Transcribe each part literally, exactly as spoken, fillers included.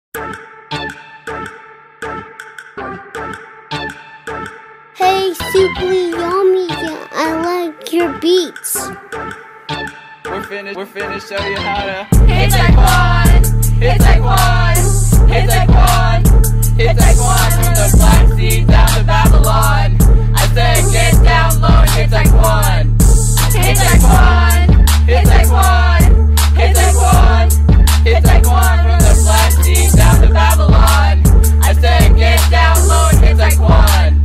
Hey, Suppiluliuma, I like your beats. We're finished. We're finished. Show you how to Hittite Quan, Hittite Quan, Hittite Quan, Hittite Quan from the Black Sea down to Babylon. I said get down low and Hittite Quan, Hittite Quan, Hittite Quan, Hittite Quan, Hittite Quan from the Black Sea down to Babylon. I said get down low and Hittite Quan.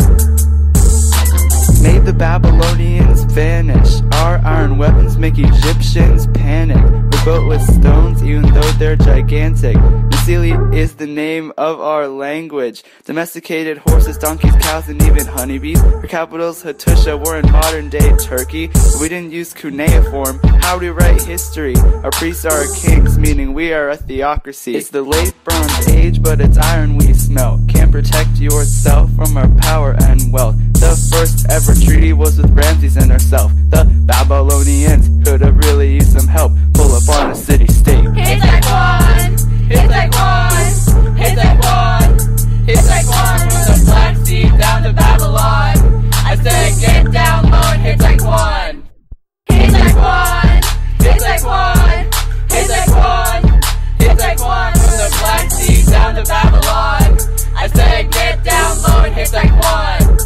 Made the Babylonians vanish. Our iron weapons make Egyptians panic. We're built with stones even though they're gigantic. Nesilli is the name of our language. Domesticated horses, donkeys, cows, and even honeybees. Our capital's Hattusha. We're in modern day Turkey. But we didn't use cuneiform. How do we write history? Our priests are our kings, meaning we are a theocracy. It's the late Bronze Age, but it's iron we smelt. Can't protect yourself from our power and wealth. The first ever treaty was with Ramses and ourselves. The Babylonians could have really used some help. Pull up on a city-state. Hittite Quan, Hittite Quan, Hittite Quan, Hittite Quan from the Black Sea down to Babylon. I said get down low and Hittite Quan, Hittite Quan, Hittite Quan, Hittite Quan, Hittite Quan from the Black Sea down to Babylon. I said get down low and Hittite Quan.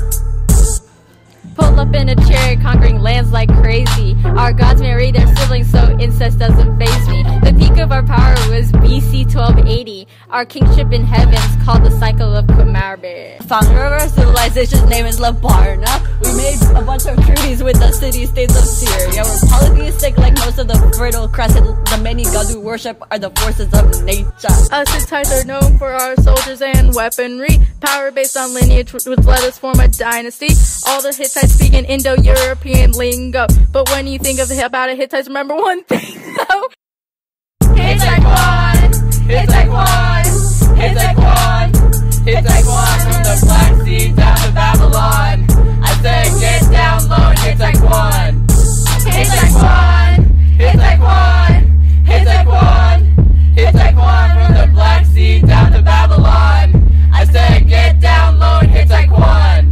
Pull up in a chariot, conquering lands like crazy. Our gods marry their siblings, so incest doesn't faze me. The peak of our power was B C twelve eighty. Our kingship in heavens called the cycle of Qamar. Founder of our civilization's name is Labarna. We made a bunch of treaties with the city-states of Syria. We're polytheistic like most of the Fertile Crescent. The many gods we worship are the forces of nature. Us Hittites are known for our soldiers and weaponry. Power based on lineage, which let us form a dynasty. All the Hittites speak an Indo-European lingo. But when you think of about it, Hittites, remember one thing though. Hittite Quan, Hittite Quan, Hittite Quan, Hittite Quan from the Black Sea down to Babylon. I said get down low and Hittite Quan, Hittite Quan, Hittite Quan, Hittite Quan, Hittite Quan from the Black Sea down to Babylon. I said get down low and Hittite Quan.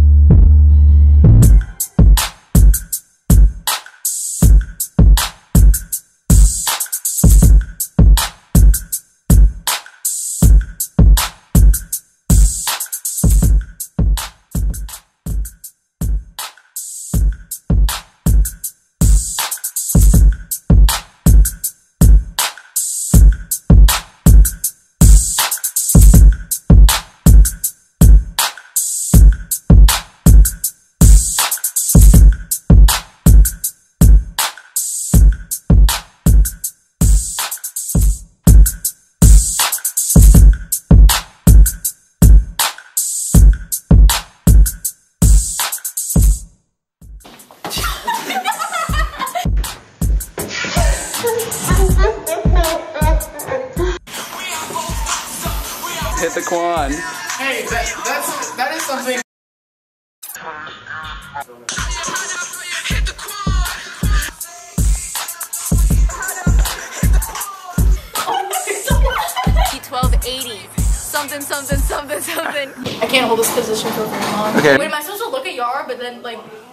Hittite Quan. Hey, that, that's, that is something. twelve eighty. Something, something, something, something. I can't hold this position for very long. Okay. Wait, am I supposed to look at Yara, but then, like...